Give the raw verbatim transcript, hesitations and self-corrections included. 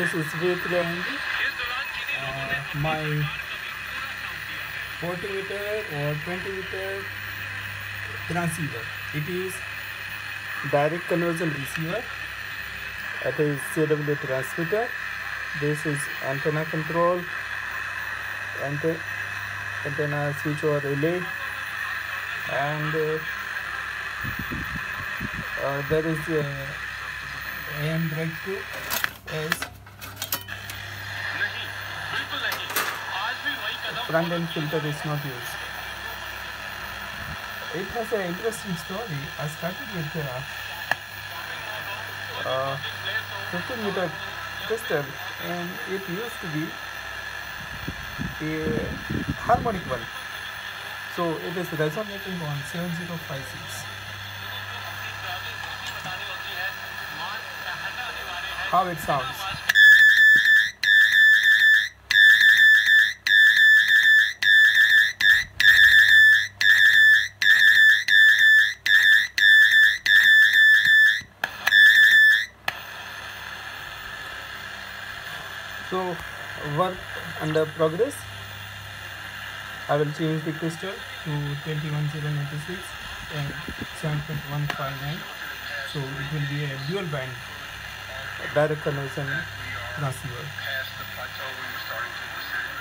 this is with range uh, my forty meter or twenty meter transceiver. It is direct conversion receiver. It is C W transmitter. This is antenna control, ante antenna switch or relay, and uh, uh, there is uh, A M breakthrough as front end filter is not used. It has an interesting story. I started with uh, uh, fifteen meter crystal, and it used to be a harmonic one. So it is resonating on seven zero five six. How it sounds. So work under progress. I will change the crystal to twenty-one zero ninety-six and seven point one five nine. So it will be a dual band direct conversion transceiver.